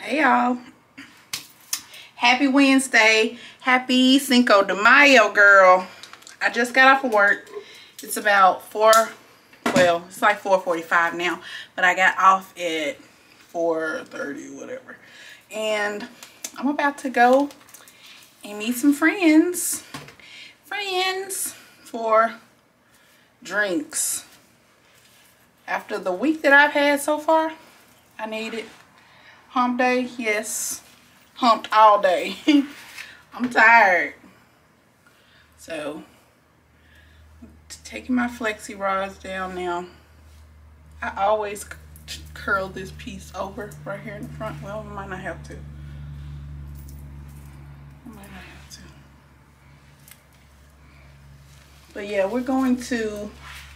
Hey y'all, happy Wednesday, happy Cinco de Mayo, girl. I just got off of work. It's about it's like 4:45 now, but I got off at 4:30, whatever. And I'm about to go and meet some friends for drinks. After the week that I've had so far, I needed hump day. Yes, humped all day. I'm tired. So, taking my flexi rods down now. I always curl this piece over right here in the front. Well, I might not have to. But yeah, we're going to,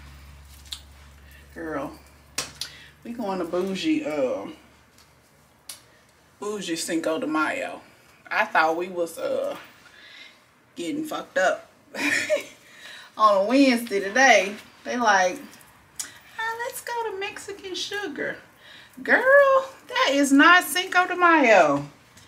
we're going to bougie Cinco de Mayo. I thought we was getting fucked up on a Wednesday today. They like, let's go to Mexican sugar. Girl, that is not Cinco de Mayo.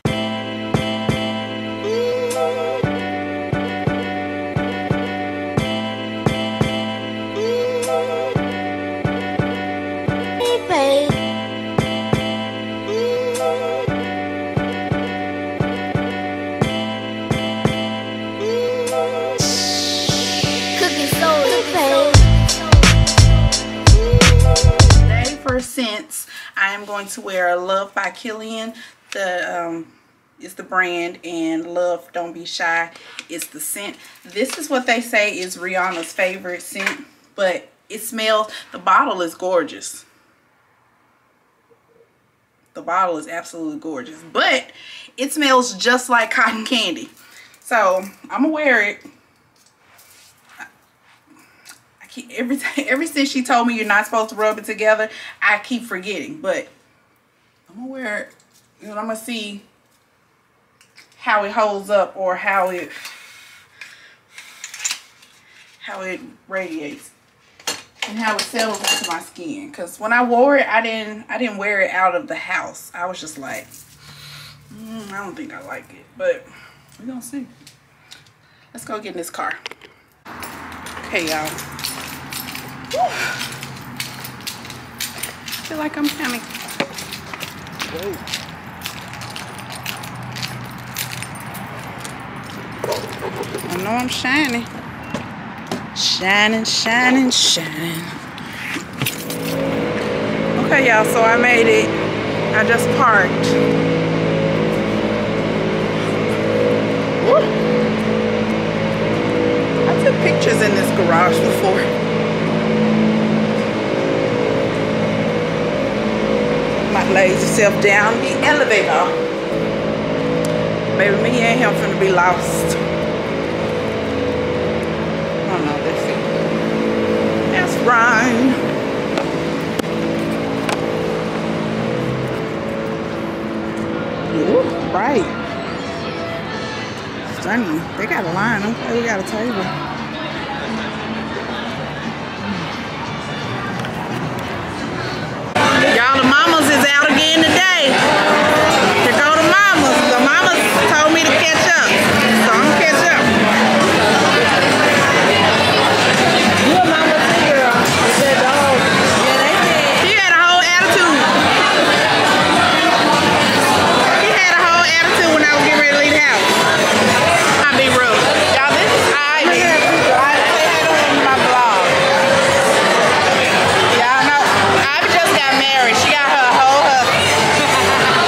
Since I am going to wear Love by Killian. It's the brand, and Love Don't Be Shy is the scent. This is what they say is Rihanna's favorite scent, but it smells, the bottle is gorgeous. The bottle is absolutely gorgeous, but it smells just like cotton candy. So I'm gonna wear it. Ever since she told me you're not supposed to rub it together, I keep forgetting. But I'm gonna wear it, and I'm gonna see how it holds up, or how it radiates and how it settles into my skin. Cause when I wore it, I didn't wear it out of the house. I was just like, I don't think I like it, but we're gonna see. Let's go get in this car. Okay, y'all. I feel like I'm coming. Whoa. I know I'm shining. Shining, shining, shining. Okay, y'all, so I made it. I just parked. Woo. I took pictures in this garage before. Lays yourself down the elevator. Baby, me and him finna be lost. Oh no, that's it. That's right. Ooh, right. Stunning. They got a line. Okay, we got a table. Y'all, the mamas is out again today. To go to mamas. The mamas told me to catch up. So I'm gonna catch up. You a mama too, girl. Is that dog? Yeah, they did. She had a whole attitude. She had a whole attitude when I was getting ready to leave the house. I'll be rude. Y'all, this is Ivy. I say hi to him in my vlog. Y'all know, Ivy just got married. She got her whole husband.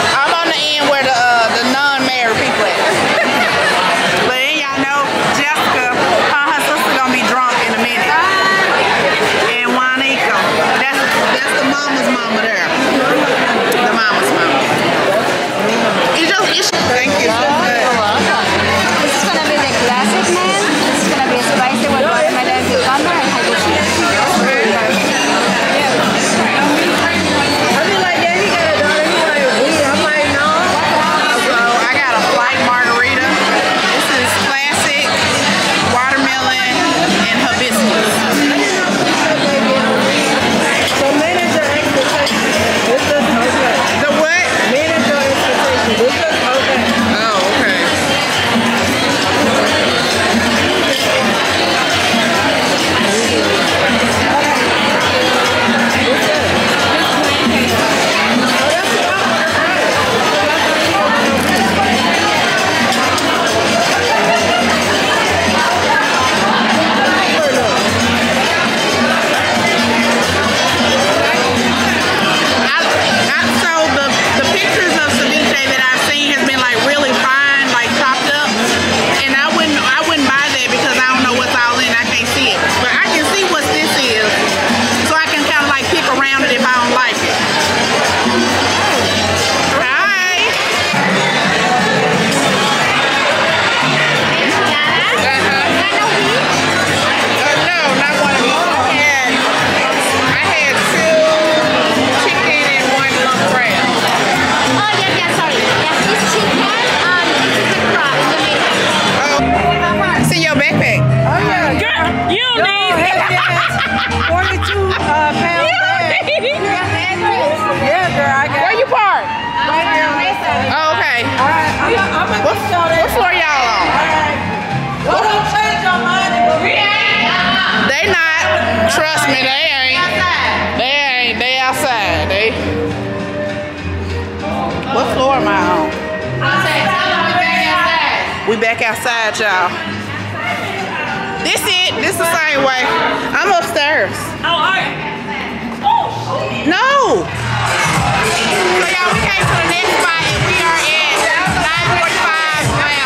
What floor am I on? We back outside, y'all. This it. This the same way. I'm upstairs. Oh, all right. No. So y'all, we came to the next spot and we are at 9:45 now.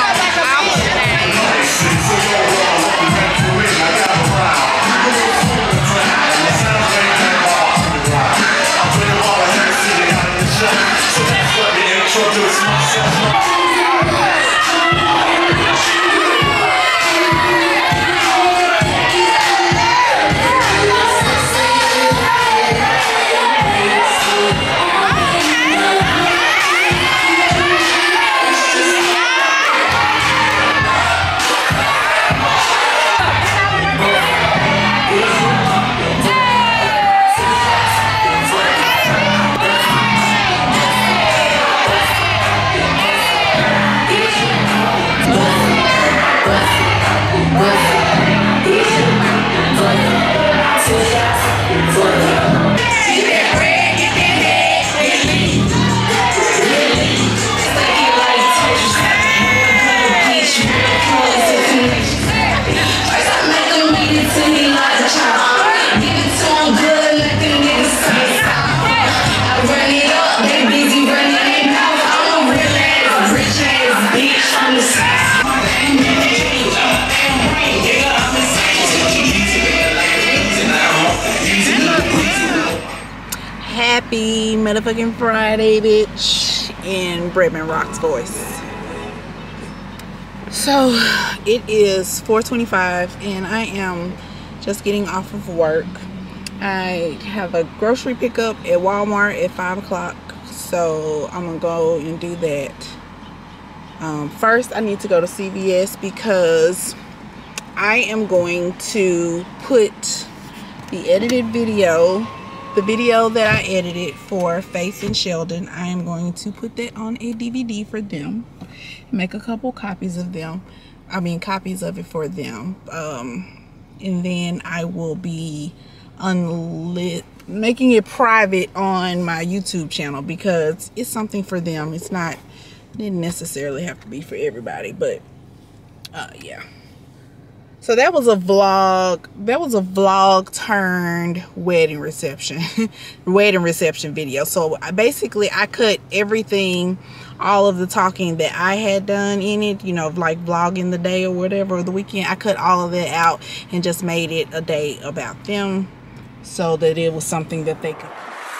Happy motherfucking Friday, bitch, in Bretman Rock's voice. So it is 4:25 and I am just getting off of work. I have a grocery pickup at Walmart at 5 o'clock, so I'm gonna go and do that. First I need to go to CVS because I am going to put the edited video, the video that I edited for Faith and Sheldon. I am going to put that on a DVD for them, make a couple copies of them, copies of it for them, and then I will be making it private on my YouTube channel because it's something for them. It didn't necessarily have to be for everybody, but yeah. So that was a vlog. That was a vlog turned wedding reception, wedding reception video. So basically I cut everything, all of the talking that I had done in it, you know, like vlogging the day or whatever, or the weekend. I cut all of that out and just made it a day about them so that it was something that they could.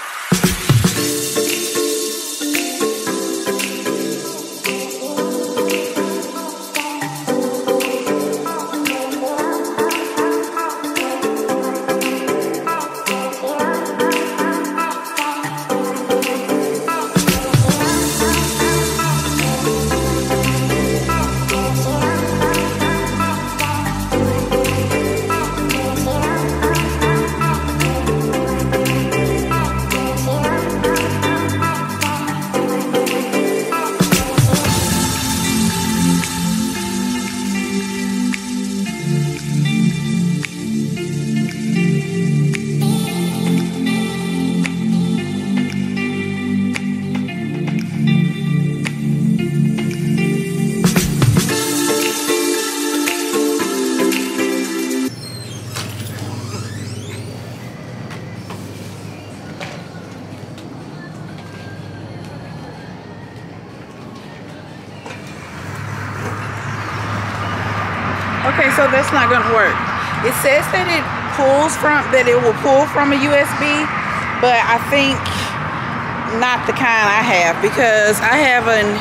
Okay, so that's not gonna work. It says that it will pull from a USB, but I think not the kind I have, because I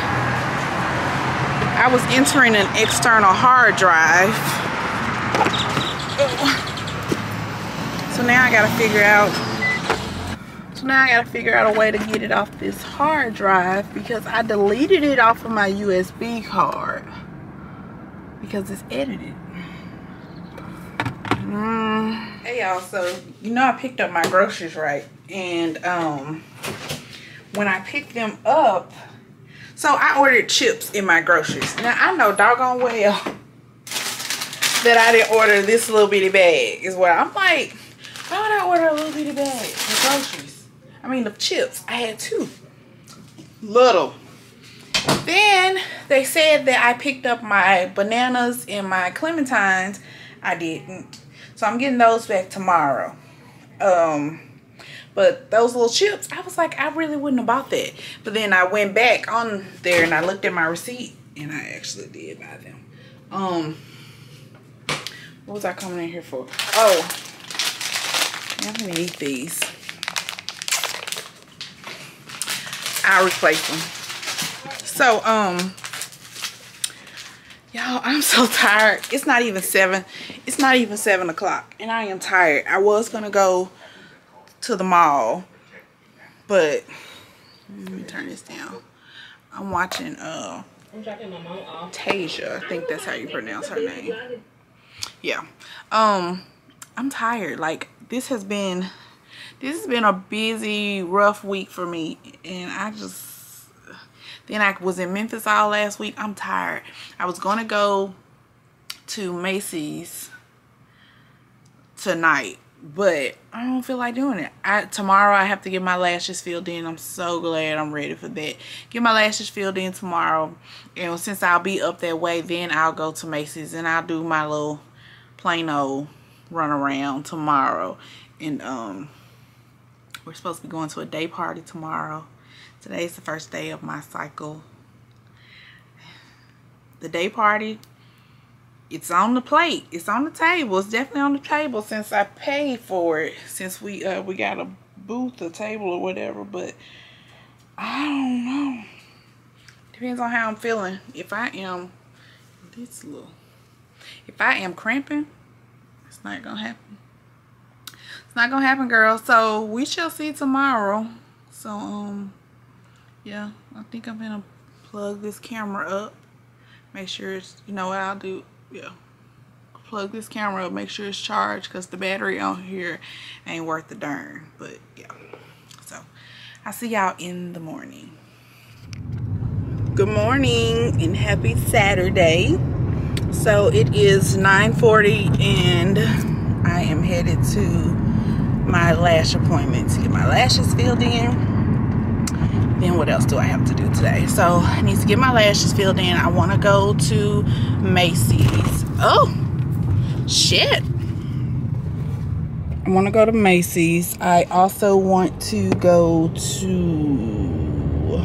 was entering an external hard drive. So now I gotta figure out a way to get it off this hard drive, because I deleted it off of my USB card because it's edited. Hey y'all, so you know I picked up my groceries, right? And when I picked them up, so I ordered chips in my groceries. Now I know doggone well that I didn't order this little bitty bag is what I'm like, why would I order a little bitty bag of groceries? I mean, the chips, I had two little Then they said that I picked up my bananas and my clementines. I didn't. So I'm getting those back tomorrow. But those little chips, I was like, I really wouldn't have bought that. But then I went back on there and I looked at my receipt and I actually did buy them. What was I coming in here for? Oh, I'm gonna eat these. I'll replace them. So, y'all, I'm so tired. It's not even 7. It's not even 7 o'clock, and I am tired. I was gonna go to the mall, but let me turn this down. I'm watching Tasia. I think that's how you pronounce her name. Yeah. I'm tired. Like, this has been a busy, rough week for me, and then I was in Memphis all last week. I'm tired. I was gonna go to Macy's tonight, but I don't feel like doing it. Tomorrow I have to get my lashes filled in. I'm so glad I'm ready for that. Get my lashes filled in tomorrow, and since I'll be up that way, then I'll go to Macy's and I'll do my little plain old run around tomorrow. And we're supposed to be going to a day party tomorrow. Today's the first day of my cycle. The day party, it's on the plate. It's on the table. It's definitely on the table since I paid for it. Since we got a booth, a table or whatever. But I don't know. Depends on how I'm feeling. If I am cramping, it's not gonna happen. It's not gonna happen, girl. So we shall see tomorrow. So yeah, I think I'm gonna plug this camera up. Make sure it's, you know what I'll do? Yeah, plug this camera up, make sure it's charged, because the battery on here ain't worth the darn. But yeah, so I'll see y'all in the morning. Good morning and happy Saturday. So it is 9:40 and I am headed to my lash appointment to get my lashes filled in. Then what else do I have to do today? So I need to get my lashes filled in. I want to go to Macy's. Oh, shit. I want to go to Macy's. I also want to go to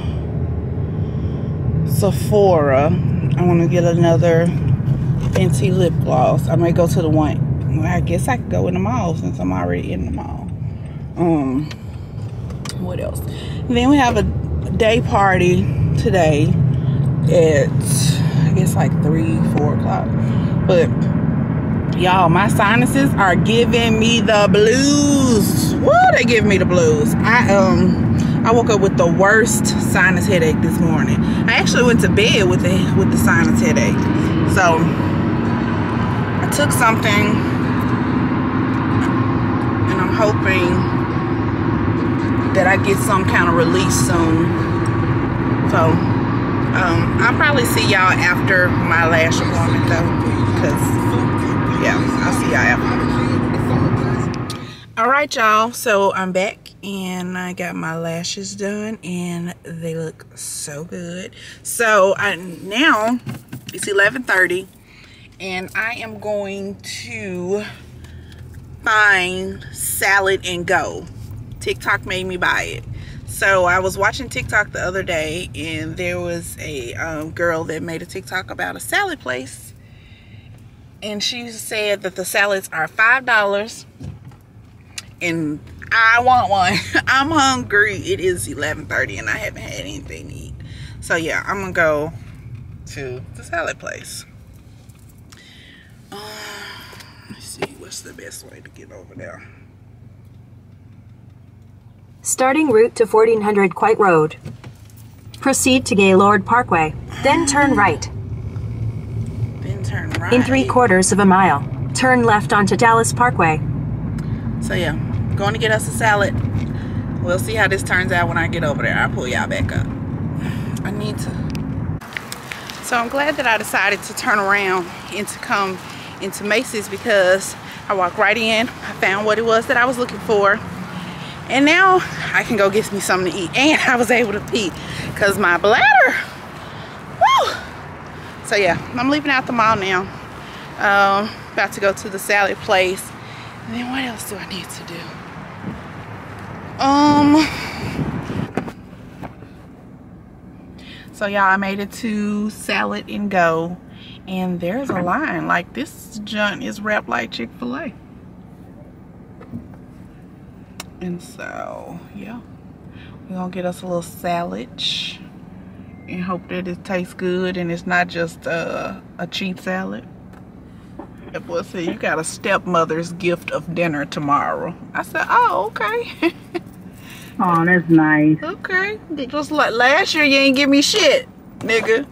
Sephora. I want to get another Fenty lip gloss. I may go to the one. Well, I guess I could go in the mall since I'm already in the mall. What else? And then we have a day party today at, I guess, like 3-4 o'clock. But y'all, my sinuses are giving me the blues. Woo, they give me the blues. I woke up with the worst sinus headache this morning. I actually went to bed with the sinus headache. So I took something, and I'm hoping that I get some kind of release soon. So I'll probably see y'all after my lash appointment though, because yeah, I'll see y'all after. Alright y'all, so I'm back and I got my lashes done and they look so good. So now it's 11:30 and I am going to find Salad and Go. TikTok made me buy it. So I was watching TikTok the other day and there was a girl that made a TikTok about a salad place, and she said that the salads are $5 and I want one. I'm hungry. It is 11:30 and I haven't had anything to eat. So yeah, I'm gonna go to the salad place. Let's see what's the best way to get over there. Starting route to 1400 Quite Road. Proceed to Gaylord Parkway, then turn right. Then turn right. In 3/4 of a mile, turn left onto Dallas Parkway. So yeah, going to get us a salad. We'll see how this turns out when I get over there. I'll pull y'all back up. I need to. So I'm glad that I decided to turn around and to come into Macy's, because I walked right in. I found what it was that I was looking for. And now I can go get me something to eat. And I was able to pee because my bladder So yeah, I'm leaving out the mall now. About to go to the salad place. And then what else do I need to do? So y'all, I made it to Salad and Go. And there's a line. Like, this junk is wrapped like Chick-fil-A. And so, yeah. We're gonna get us a little salad. And hope that it tastes good and it's not just a cheap salad. That boy said, you got a stepmother's gift of dinner tomorrow. I said, oh, okay. Oh, that's nice. Okay. Just like last year, you ain't give me shit, nigga.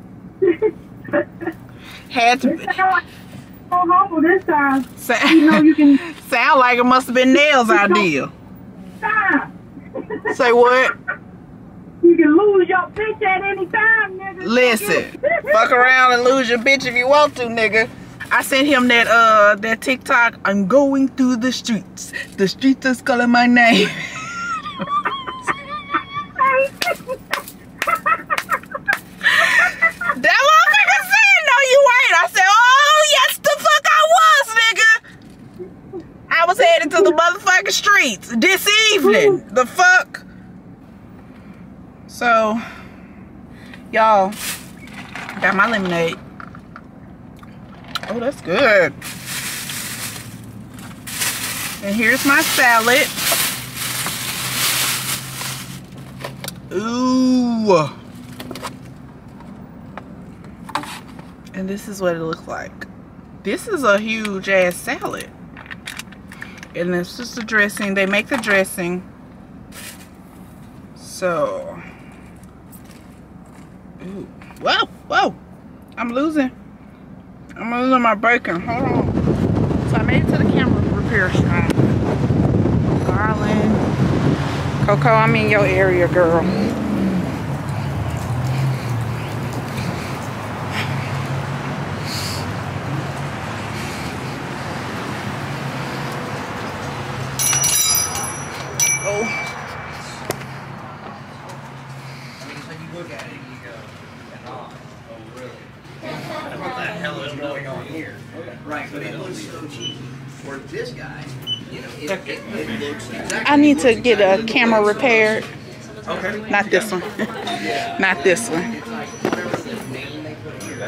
Had to be. So humble this time. You know you can sound like it must have been Nell's idea. Stop. Say what? You can lose your bitch at any time, nigga. Listen, fuck around and lose your bitch if you want to, nigga. I sent him that TikTok. I'm going through the streets. The streets is calling my name. That motherfucker said, no, you ain't. I said, oh, yes, the fuck I was, nigga. I was headed to the motherfucking streets this evening. The fuck? So, y'all, got my lemonade. Oh, that's good. And here's my salad. Ooh. And this is what it looks like. This is a huge ass salad. And it's just the dressing. They make the dressing. So. Ooh. Whoa, whoa. I'm losing my bacon. Hold on. So I made it to the camera repair shop. Garland. Coco, I'm in your area, girl. Oh. Look at it, you go, oh, really? What the hell is going on here? Right, but it looks so cheap for this guy. You know, it looks exactly. I need to get a camera repaired. Okay. Not this one. Not this one. It's like whatever the name they put here.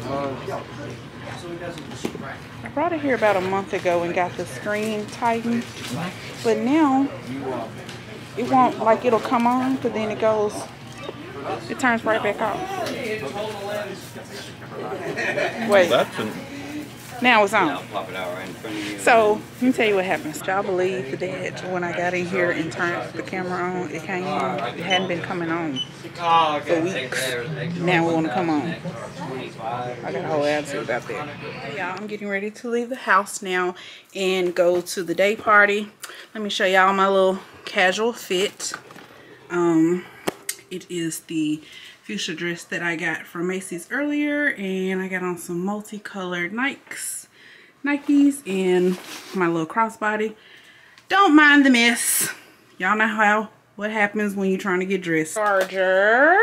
So it doesn't just right. I brought it here about a month ago and got the screen tightened. But now, it won't, like, it'll come on, but then it goes. It turns right back off. Wait. Now it's on. So, let me tell you what happens. Y'all believe that when I got in here and turned the camera on, it came on. It hadn't been coming on for weeks. Now we want to come on. I got a whole attitude about that. Y'all, I'm getting ready to leave the house now and go to the day party. Let me show y'all my little casual fit. It is the fuchsia dress that I got from Macy's earlier, and I got on some multicolored Nikes and my little crossbody. Don't mind the mess. Y'all know what happens when you're trying to get dressed. Charger.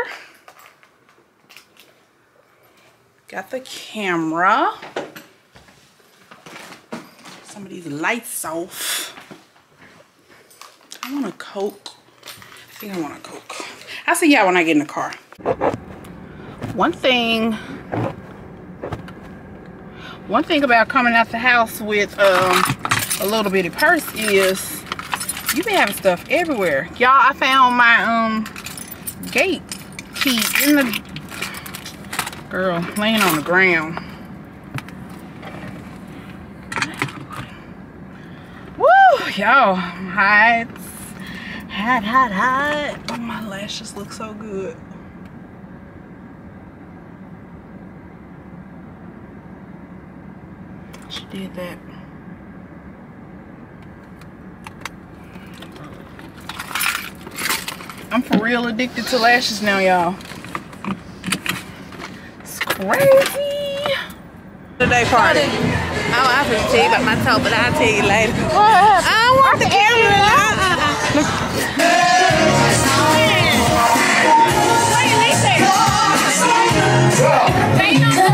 Got the camera. Some of these lights off. I want a Coke. I think I want a Coke. I'll see y'all when I get in the car. One thing about coming out the house with a little bitty purse is you be having stuff everywhere. Y'all, I found my gate key in the laying on the ground. Woo, y'all, hot. Oh, my lashes look so good. She did that. I'm for real addicted to lashes now, y'all. It's crazy. The day party. Oh, I was tell you about my toe, but I'll tell you later. What? I don't want the camera. Look.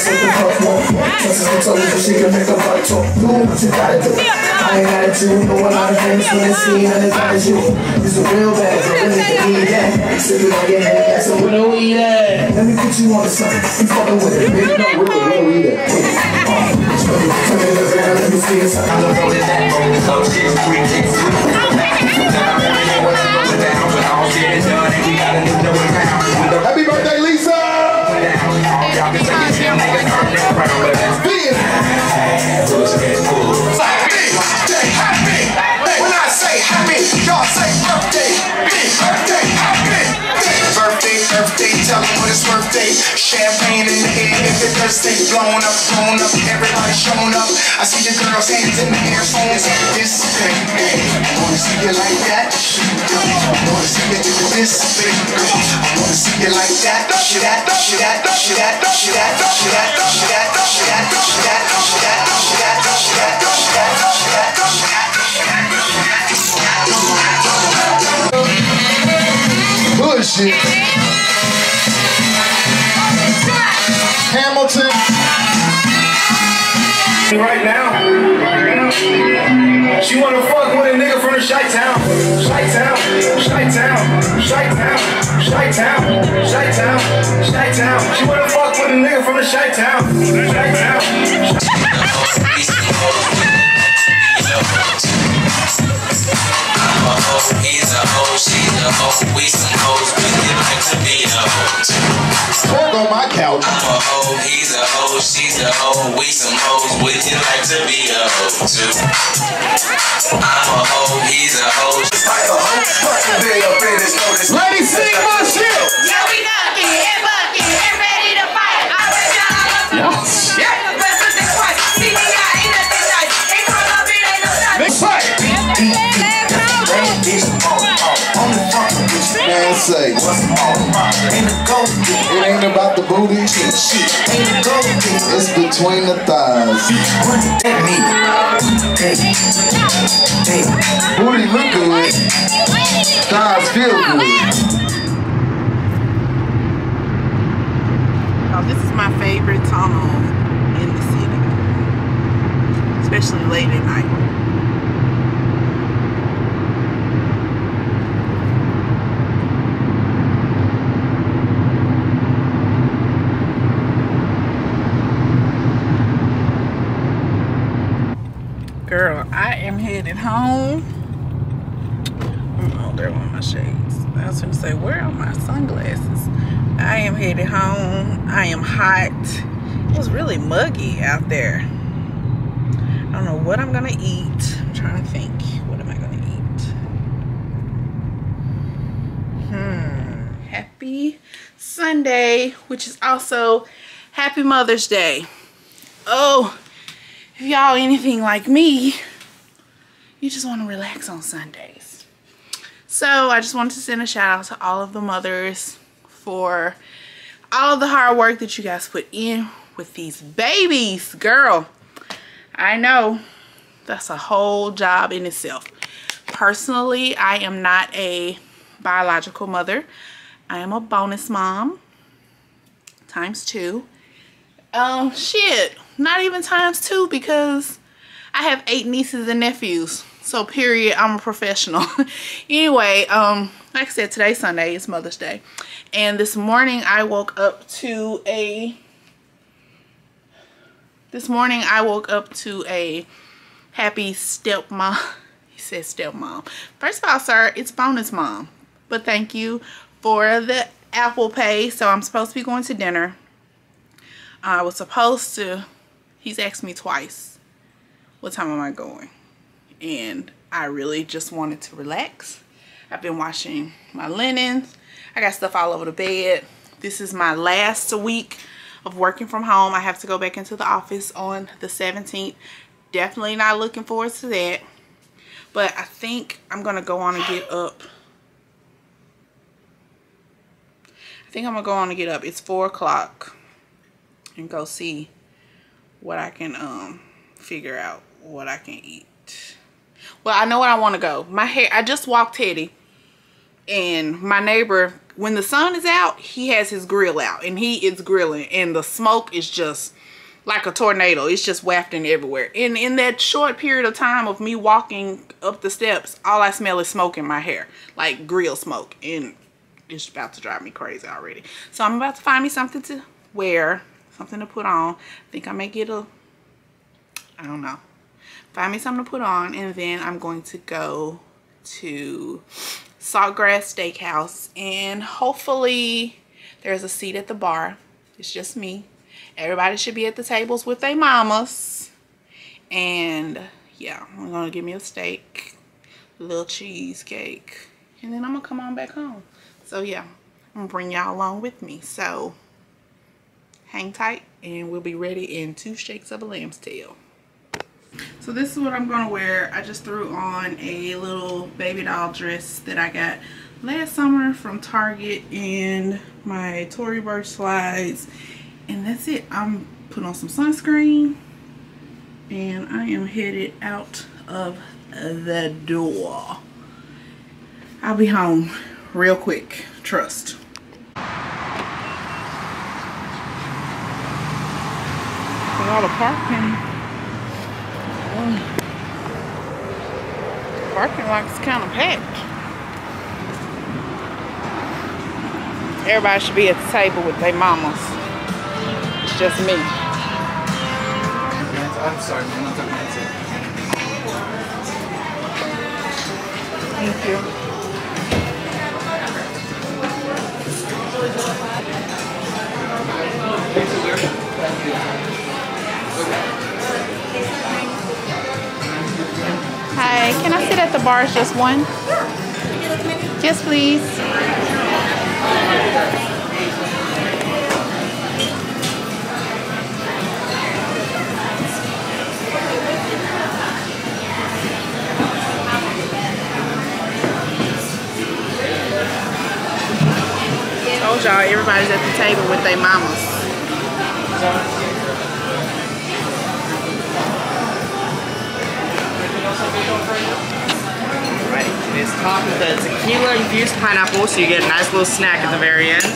something fuck more. Trust me, told her so she can make a butt talk. Do what you gotta do. I ain't attitude, know a lot of things when they see and as bad as you. You's a real bad girl, really can eat that. Sippin' on your head, that's a window we at. Let me put you on the sun, you fucking with it, baby, no, where we at? Turn it around, let me see it. I'm gonna go to that, so shit's 3 kicks. Happy birthday, Lisa! Happy! When I say happy, y'all say birthday. Birthday, happy! Birthday, tell them what it's birthday. Champagne in the air, if it's birthday, blown up, everybody showing up. I see the girls' hands in the air, saying this baby. I wanna see you like that. I wanna see you do this baby. I wanna see you like that. Bullshit. Hamilton. Right now, she wanna fuck with a nigga from the Chi-Town. Chi-Town. She wanna fuck with a nigga from the Chi-Town. He's a hoe, she's a hoe, we some hoes, we like to be a hoe. Talk on my couch. I'm a hoe, he's a hoe, she's a hoe, we some hoes, we like to be a hoe too. I'm a hoe, he's a hoe. Ladies, sing my shit. Yeah, we knocking and bucking and ready to fight. I was young, I'm Man, say, it ain't about the booty, it's between the thighs. Booty look good, thighs feel good. Oh, this is my favorite tunnel in the city, especially late at night. Girl, I am headed home. Oh, there were my shades. I was gonna say, where are my sunglasses? I am headed home. I am hot. It was really muggy out there. I don't know what I'm gonna eat. I'm trying to think. What am I gonna eat? Happy Sunday, which is also Happy Mother's Day. Oh, if y'all anything like me, you just want to relax on Sundays. So I just wanted to send a shout out to all of the mothers for all of the hard work that you guys put in with these babies. Girl, I know that's a whole job in itself. Personally, I am not a biological mother. I am a bonus mom ×2. Shit, not even ×2 because I have 8 nieces and nephews. So period, I'm a professional. Anyway, like I said, today's Sunday, it's Mother's Day. And this morning I woke up to a happy stepmom. He said stepmom. First of all, sir, it's bonus mom. But thank you for the Apple Pay. So I'm supposed to be going to dinner. I was supposed to, he's asked me twice, what time am I going? And I really just wanted to relax. I've been washing my linens. I got stuff all over the bed. This is my last week of working from home. I have to go back into the office on the 17th. Definitely not looking forward to that. But I think I'm going to go on and get up. It's 4 o'clock. And go see what I can figure out what I can eat. Well, I know where I want to go. My hair, I just walked Teddy. And my neighbor, when the sun is out, he has his grill out and he is grilling, and the smoke is just like a tornado. It's just wafting everywhere. And in that short period of time of me walking up the steps, all I smell is smoke in my hair, like grill smoke, and it's about to drive me crazy already. So I'm about to find me something to wear, something to put on. I think I may get a, I don't know, find me something to put on, and then I'm going to go to Saltgrass Steakhouse, and hopefully there's a seat at the bar. It's just me. Everybody should be at the tables with their mamas. And yeah, I'm gonna give me a steak, a little cheesecake, and then I'm gonna come on back home. So yeah, I'm gonna bring y'all along with me. So hang tight and we'll be ready in 2 shakes of a lamb's tail. So this is what I'm gonna wear. I just threw on a little baby doll dress that I got last summer from Target and my Tory Burch slides, and that's it. I'm putting on some sunscreen and I am headed out of the door. I'll be home real quick, trust. A lot of parking. Parking lot's kind of packed. Everybody should be at the table with their mamas. It's just me. I'm sorry, man. I'm talking about it. Thank you. Hi, can I sit at the bar? It's just one? Yes, please. Told y'all everybody's at the table with their mamas. Right, it's topped with the tequila infused pineapple, so you get a nice little snack at the very end.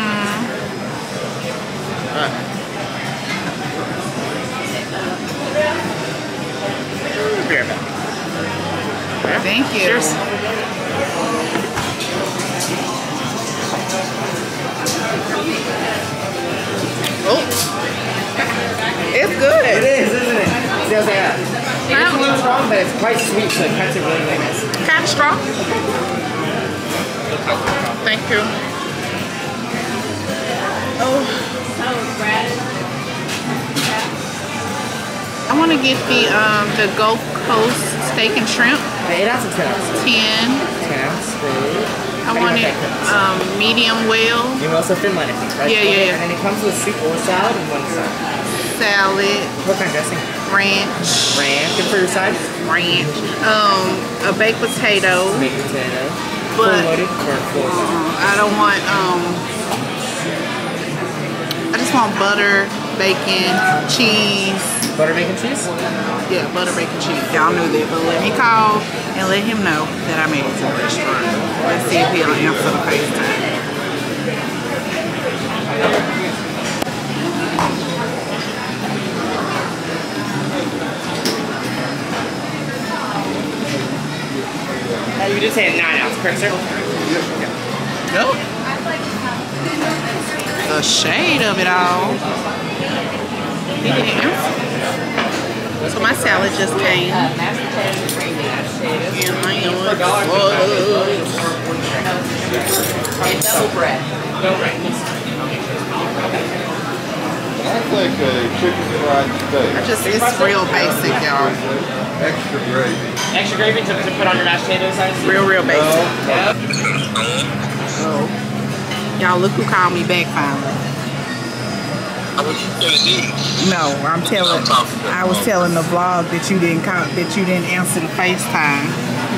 Beer back. Thank you. Cheers. Oh, it's good. It is, isn't it? It's like it's a little strong, but it's quite sweet, so it cuts it really nice. Kind of strong. Thank you. Oh, I want to get the Gulf Coast steak and shrimp. 8 ounces, 10 ounces. 10. 10 ounces. I want it medium well. You also Finland, I think, right? Yeah. And then it comes with soup or salad and one side. Salad. What kind of dressing? Ranch. Ranch. Good for your side? Ranch. A baked potato. Baked potato. But full loaded or full loaded? I don't want I just want butter, bacon, cheese. Butter, bacon, cheese? Yeah, butter, bacon, cheese. Y'all knew that, but let me call and let him know that I made it to the restaurant. Let's see if he'll answer the FaceTime. You just had 9 ounces, correct, sir? Nope. The shade of it all. He didn't answer. So my salad just came. And I am And double bread. I think a chicken fried steak. it's real basic, y'all. Extra gravy. Extra gravy to put on your mashed potatoes? Real basic. Yep. Y'all look who called me back finally. No, I was telling the vlog that you didn't answer the FaceTime.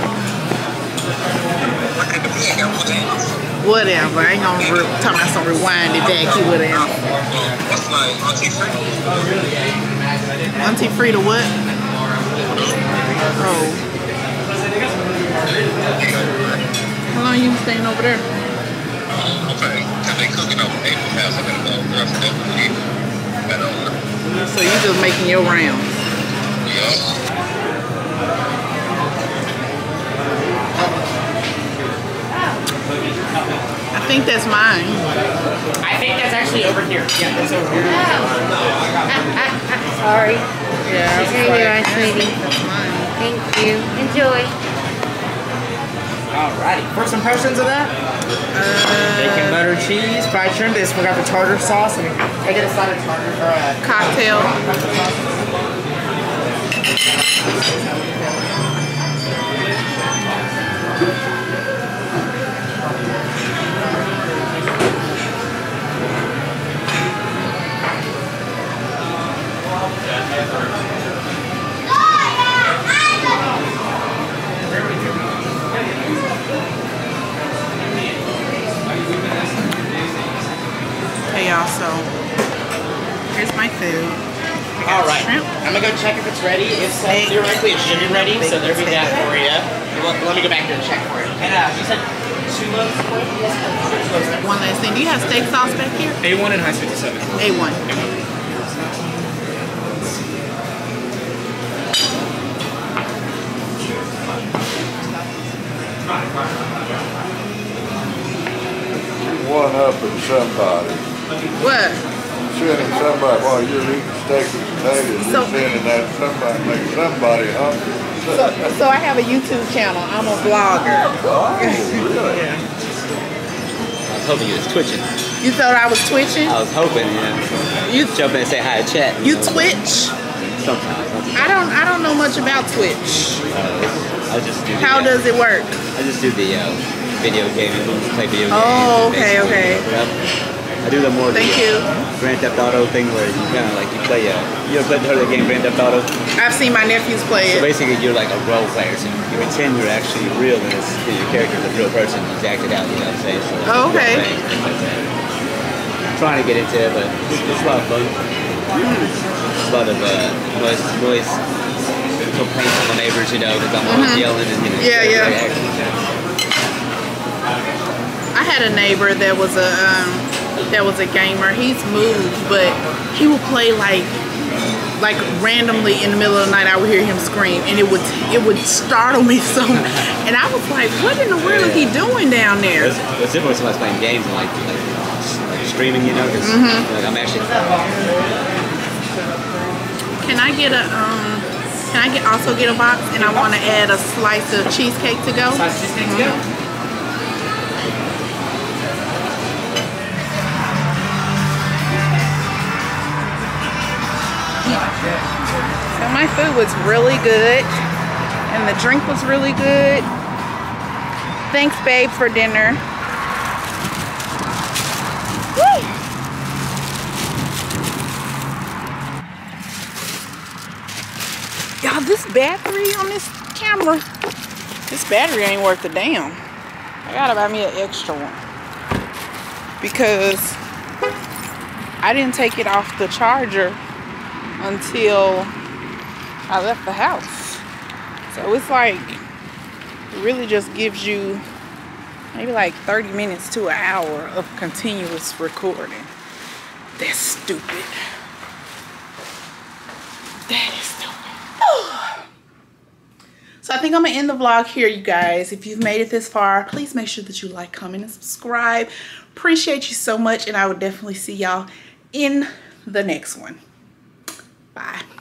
Whatever, I ain't gonna talk about some rewind it back. You would have. What's my Auntie Frida? Auntie Frida what? Oh. How long you seen over there. Okay. Because they cooking over April's house. I gotta go grab some food to eat. That over. So you just making your rounds. Yeah. I think that's mine. I think that's actually over here. Yeah, that's over here. Sorry. Yeah. Here you are, sweetie. That's mine. Thank you. Enjoy. Alrighty. First impressions of that? Bacon, butter, cheese, fried shrimp. This we got the tartar sauce. And I get a side of tartar or a Cocktail. Hey y'all, so here's my food. Alright. Shrimp. I'm gonna go check if it's ready. If so, theoretically it should be ready. So there we go for you. Let me go back there and check for it. And you said 2 loaves of bread? Yes, 2 loaves of bread. One last thing. Do you have steak sauce back here? A1 and Heinz 57. A1. One up at somebody. What? Sending somebody while you're eating steak and potatoes. So- You're sending that somebody, make somebody hungry. So I have a YouTube channel. I'm a vlogger. Oh, really? Yeah. I was hoping you was twitching. You thought I was twitching? I was hoping, yeah. You Jump in and say hi to chat. You Twitch? Sometimes. I don't know much about Twitch. I just do. How does it work? I just do the video gaming, play video games. Oh, okay, basically. okay. Yep. I do the more Thank you. Grand Theft Auto thing where you kind of like you play you ever played the game Grand Theft Auto? I've seen my nephews play So it. basically you're like a role player, so you pretend you're actually real and your character's a real person who's acted out, you know what I'm saying? So Oh, okay. things like that. I'm trying to get into it, but it's a lot of fun. It's a lot of noise complaints from the neighbors, you know, because I'm always yelling and you know. Yeah, yeah. Actions. I had a neighbor that was a gamer. He's moved, but he would play like randomly in the middle of the night. I would hear him scream, and it would startle me so. And I was like, "What in the world is he doing down there?" It's different when somebody's playing games and like streaming, you know, because like, I'm actually. Can I get a also get a box, and I want to add a slice of cheesecake to go. Slice of cheesecake to go? So my food was really good, and the drink was really good. Thanks, babe, for dinner. Woo! Y'all, this battery on this camera, this battery ain't worth a damn. I gotta buy me an extra one because I didn't take it off the charger until I left the house. So it's like, it really just gives you maybe like 30 minutes to an hour of continuous recording. That's stupid. That is stupid. So I think I'm gonna end the vlog here, you guys. If you've made it this far, please make sure that you like, comment, and subscribe. Appreciate you so much, and I will definitely see y'all in the next one. Bye.